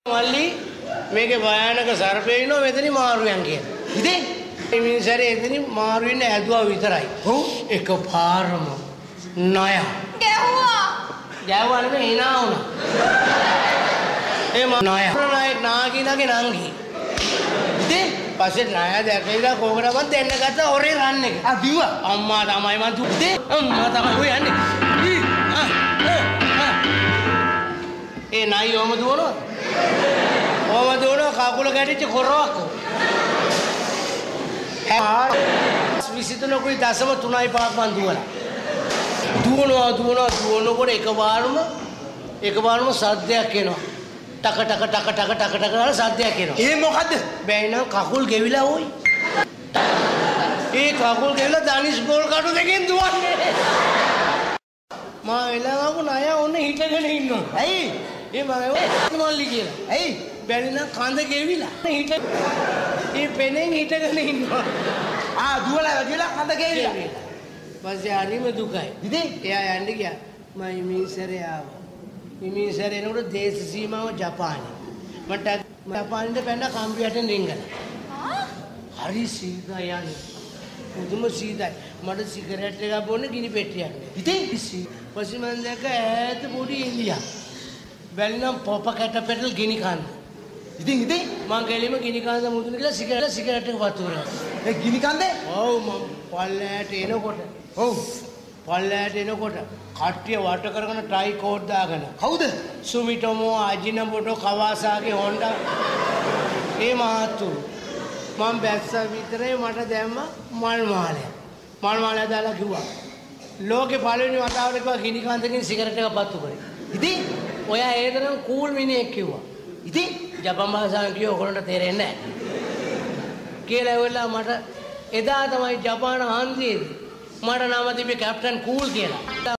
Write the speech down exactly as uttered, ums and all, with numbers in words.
මල්ලි මේකේ භයානක සර්පේ ඉන්නවා මෙතනින් මාරුවෙන් කියලා. ඉතින් මේ මිනිස්සරේ එතනින් මාරුවෙන් ඇදුවා විතරයි. ඔව් එක පාරම ණය. ගැහුවා. ගැහුවා නෙමෙයි hina වුණා. ඒ ණය. ණය නාගිනගේ නංගි. ඉතින් පස්සේ ණය දැකලා කෝකටවත් දෙන්න ගත්ත හොරේ රන් එක. ආ දිව්වා. අම්මා තමයි මං දුත්තේ. අම්මා තමයි යන්නේ. ඒ ණය ඔම දුවනවා. ඔම දුවනවා කකුල ගැටිච්ච කොරවක්. විසිතුනකුයි දශම තුනයි පහක් මං දුවලා. දුවනවා දුවනවා දුවනකොට එකපාරම එකපාරම සද්දයක් එනවා. ටක ටක ටක ටක ටක ටක කරලා සද්දයක් එනවා. ඒ මොකද්ද? බැයි නම් කකුල් ගෙවිලා ඕයි. ඒ කකුල් ගෙවිලා දනිස් බෝල් කටු දෙකෙන් දුවන්නේ. මා වෙලාවක ණය ඔන්න හිටගෙන ඉන්නවා. ඇයි? ඒ මම මල්ලි කියලා. ඇයි? බැරි නම් කඳ ගෙවිලා. හිට ඒ පෙනෙන් හිටගෙන ඉන්නවා. ආ දුවලා ගිහලා කඳ ගෙවිලා. පස්සේ හරිම දුකයි. ඉතින් එයා යන්න ගියා. මම මිනිස්සරේ ආවා. මිනිස්සරේ නෝඩ දේශ සීමාව ජපානයේ. මට ජපානයේ පැන්න කම්පියුටරෙන් රින්ගලා. ආ? හරි සීදා යන්නේ. මුදුම සීදායි. මට සිගරට් එකක් බොන්න ගිනි පෙට්ටියක්. ඉතින් පස්සේ මම දැක්ක ඈත පොඩි ඉන්දියා. බැලුනම් පොප කැට පෙටල් ගිනි කන්න. ඉතින් ඉතින් මං ගෙලිම ගිනි කන්ද මුදුන කියලා සිගරට් සිගරට් එක වතුරා. ඒ ගිනි කන්දේ? ඔව් මම පල්ලෑට එනකොට. ඔව්. පල්ලෑට එනකොට කට්ටිය වට කරගෙන ටයි කෝට් දාගෙන. කවුද? Sumitomo, Ajinomoto, Kawasaki, Honda. ඒ මහත්තුරු. මම බැස්ස විතරේ මට දැම්ම මල් මාලය. මල් මාලය දාලා කිව්වා. ලෝකේ පළවෙනි වතාවට කිව්වා ගිනි කන්දකින් සිගරට් එකක් පත්තු කරේ. ඉතින් ඔයා ඒ තරම් කූල් මිනිහෙක් කිව්වා. ඉතින් ජපන් භාෂාවෙන් කිව්ව ඔයගොල්ලන්ට තේරෙන්නේ නැහැ. කියලා වෙලා මට එදා තමයි ජපාන හන්දියේදී මට නම තිබ්බේ කැප්ටන් කූල් කියලා.